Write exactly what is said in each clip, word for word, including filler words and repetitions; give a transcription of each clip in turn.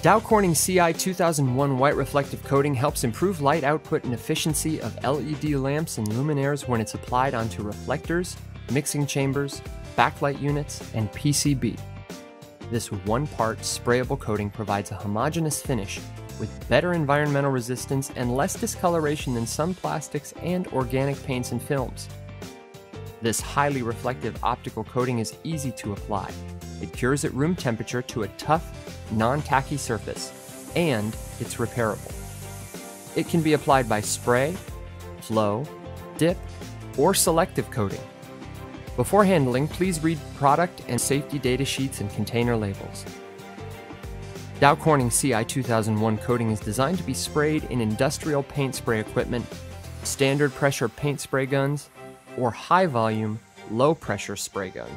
Dow Corning C I two thousand one white reflective coating helps improve light output and efficiency of L E D lamps and luminaires when it's applied onto reflectors, mixing chambers, backlight units, and P C B. This one-part sprayable coating provides a homogeneous finish with better environmental resistance and less discoloration than some plastics and organic paints and films. This highly reflective optical coating is easy to apply. It cures at room temperature to a tough, non-tacky surface, and it's repairable. It can be applied by spray, flow, dip, or selective coating. Before handling, please read product and safety data sheets and container labels. Dow Corning C I two thousand one coating is designed to be sprayed in industrial paint spray equipment, standard pressure paint spray guns, or high-volume, low-pressure spray guns.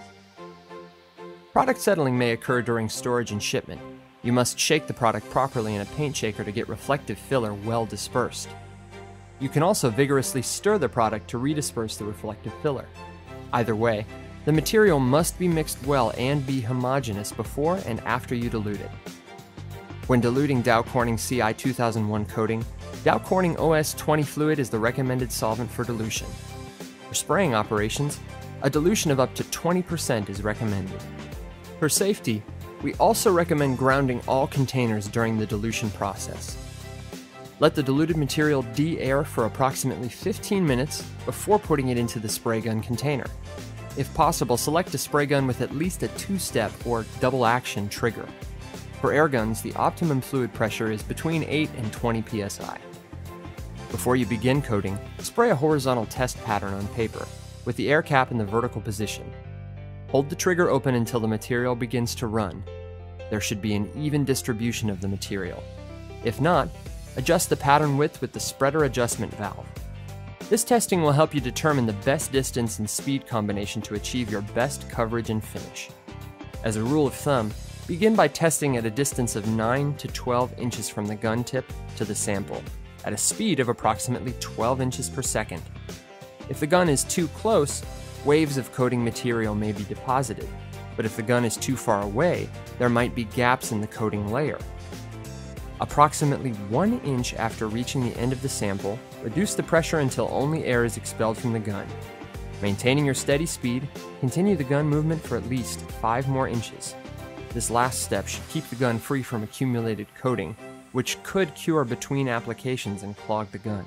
Product settling may occur during storage and shipment. You must shake the product properly in a paint shaker to get reflective filler well dispersed. You can also vigorously stir the product to redisperse the reflective filler. Either way, the material must be mixed well and be homogeneous before and after you dilute it. When diluting Dow Corning C I two thousand one coating, Dow Corning O S twenty fluid is the recommended solvent for dilution. For spraying operations, a dilution of up to twenty percent is recommended. For safety, we also recommend grounding all containers during the dilution process. Let the diluted material de-air for approximately fifteen minutes before putting it into the spray gun container. If possible, select a spray gun with at least a two-step or double-action trigger. For air guns, the optimum fluid pressure is between eight and twenty P S I. Before you begin coating, spray a horizontal test pattern on paper, with the air cap in the vertical position. Hold the trigger open until the material begins to run. There should be an even distribution of the material. If not, adjust the pattern width with the spreader adjustment valve. This testing will help you determine the best distance and speed combination to achieve your best coverage and finish. As a rule of thumb, begin by testing at a distance of nine to twelve inches from the gun tip to the sample, at a speed of approximately twelve inches per second. If the gun is too close, waves of coating material may be deposited, but if the gun is too far away, there might be gaps in the coating layer. Approximately one inch after reaching the end of the sample, reduce the pressure until only air is expelled from the gun. Maintaining your steady speed, continue the gun movement for at least five more inches. This last step should keep the gun free from accumulated coating, which could cure between applications and clog the gun.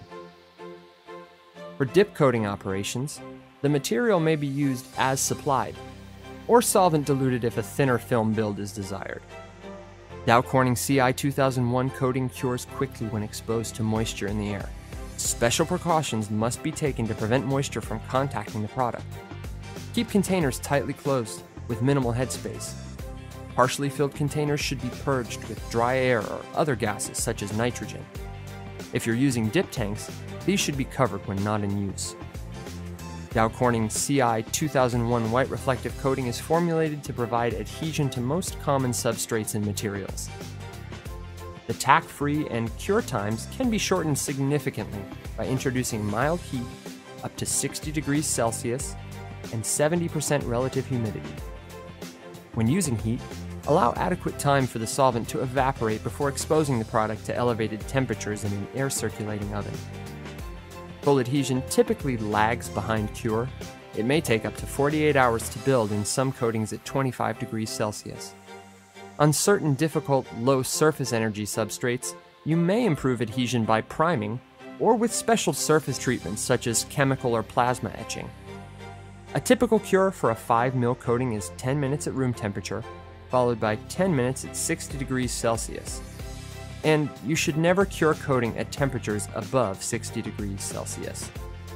For dip coating operations, the material may be used as supplied, or solvent diluted if a thinner film build is desired. Dow Corning C I two thousand one coating cures quickly when exposed to moisture in the air. Special precautions must be taken to prevent moisture from contacting the product. Keep containers tightly closed with minimal headspace. Partially filled containers should be purged with dry air or other gases such as nitrogen. If you're using dip tanks, these should be covered when not in use. Dow Corning C I two thousand one white reflective coating is formulated to provide adhesion to most common substrates and materials. The Tack-Free and cure times can be shortened significantly by introducing mild heat up to sixty degrees Celsius and seventy percent relative humidity. When using heat, allow adequate time for the solvent to evaporate before exposing the product to elevated temperatures in an air-circulating oven. Full adhesion typically lags behind cure. It may take up to forty-eight hours to build in some coatings at twenty-five degrees Celsius. On certain difficult, low surface energy substrates, you may improve adhesion by priming or with special surface treatments such as chemical or plasma etching. A typical cure for a five mil coating is ten minutes at room temperature, followed by ten minutes at sixty degrees Celsius. And you should never cure coating at temperatures above sixty degrees Celsius.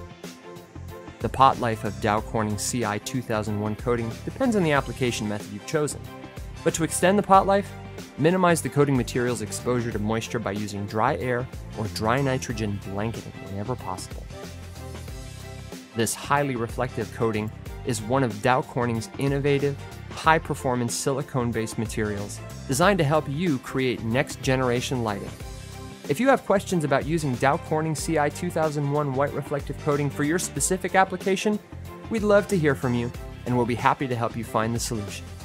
The pot life of Dow Corning C I two thousand one coating depends on the application method you've chosen. But to extend the pot life, minimize the coating material's exposure to moisture by using dry air or dry nitrogen blanketing whenever possible. This highly reflective coating is one of Dow Corning's innovative, high-performance silicone-based materials designed to help you create next-generation lighting. If you have questions about using Dow Corning C I two thousand one white reflective coating for your specific application, we'd love to hear from you, and we'll be happy to help you find the solution.